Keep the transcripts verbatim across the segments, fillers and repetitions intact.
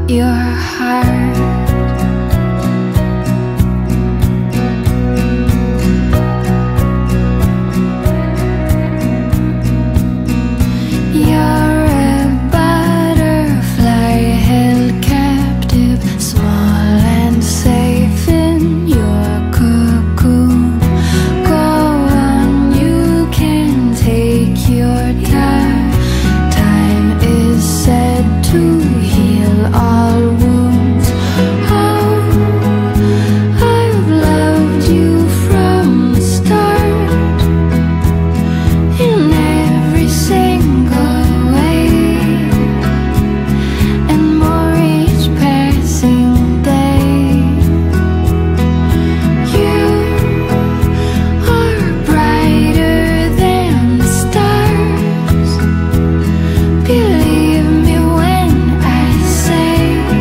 your heart. You're a butterfly held captive, small and safe in your cocoon. Go on, you can take your time. Time is said to heal all wounds. Oh, I've loved you from the start, in every single way, and more each passing day. You are brighter than the stars. Believe me when I say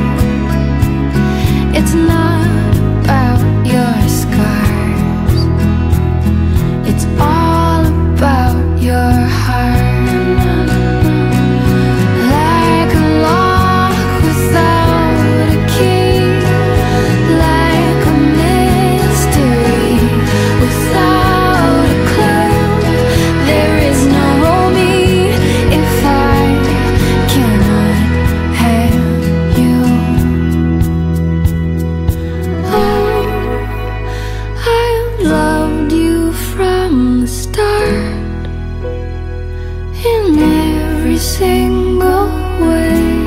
it's not about your scars. It's all about your heart. Like a lock without a key, like a mystery without a clue. There is no me if I cannot have you. Oh, I've loved you from the start, in every single way.